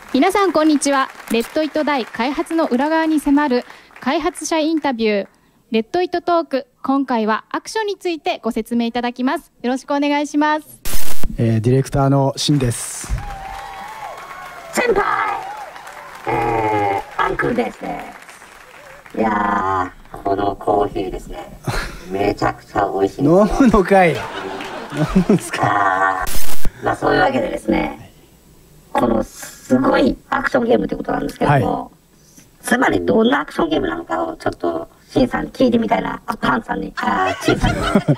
皆さんこんにちは。レッドイットダイ開発の裏側に迫る開発者インタビュー、レッドイットトーク。今回はアクションについてご説明いただきます。よろしくお願いします。 ディレクターのシンです。 先輩、アンクルですね。いやー、このコーヒーですね、めちゃくちゃ美味しいですよ。 飲むのかい。飲むんですか。 まあそういうわけでですね、このすごいアクションゲームということなんですけども、はい、つまりどんなアクションゲームなのかをちょっとシンさんに聞いてみたいな。パンさんに、シンさんに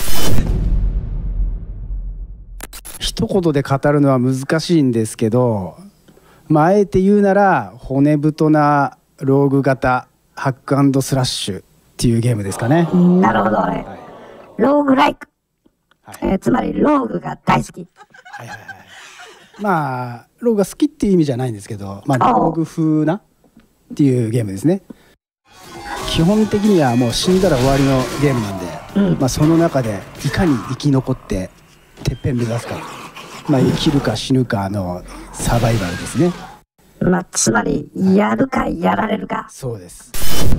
一言で語るのは難しいんですけど、まあ、あえて言うなら骨太なローグ型ハック&スラッシュっていうゲームですかね。 なるほどね、はい、ローグライク、はい、つまりローグが大好き。 はいはいはい。まあローグが好きっていう意味じゃないんですけど、まあ、ローグ風なっていうゲームですね。基本的にはもう死んだら終わりのゲームなんで、まあ、その中でいかに生き残っててっぺん目指すか、まあ、生きるか死ぬかのサバイバルですね。 まあ、つまりやるかやられるか。 そうです。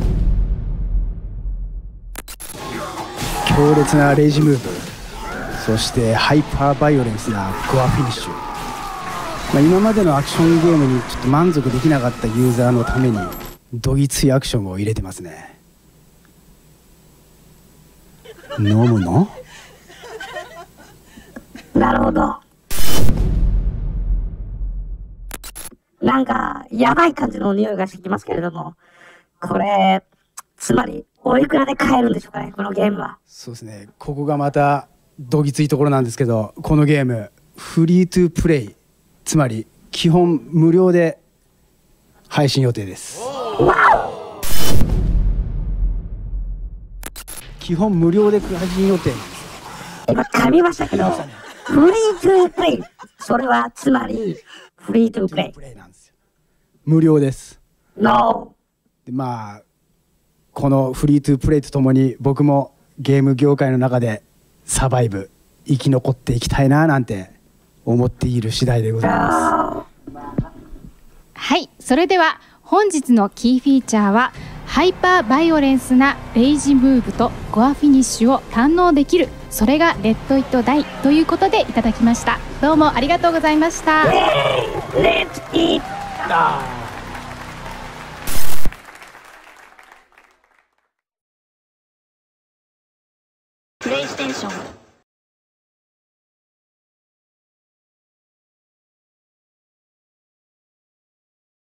強烈なレイジムーブ、そしてハイパーバイオレンスなゴアフィニッシュ、まあ、今までのアクションゲームにちょっと満足できなかったユーザーのためにどぎついアクションを入れてますね。飲むの？ なるほど。なんかやばい感じの匂いがしてきますけれども、これつまりおいくらで買えるんでしょうかね、このゲームは。 そうですね、ここがまたどぎついところなんですけど、このゲームフリートゥープレイ、つまり基本無料で配信予定です。基本無料で配信予定です。 今噛みましたけど、フリートゥープレイ、それはつまりフリートゥープレイなんですよ。 無料です。 No。 でまあこのフリートゥープレイとともに僕もゲーム業界の中でサバイブ生き残っていきたいななんて思っている次第でございます。 はい、それでは本日のキーフィーチャーはハイパーバイオレンスなレイジムーブとゴアフィニッシュを堪能できる、それがレッドイットダイということでいただきました。どうもありがとうございました。 レッツイット。 プレイステーション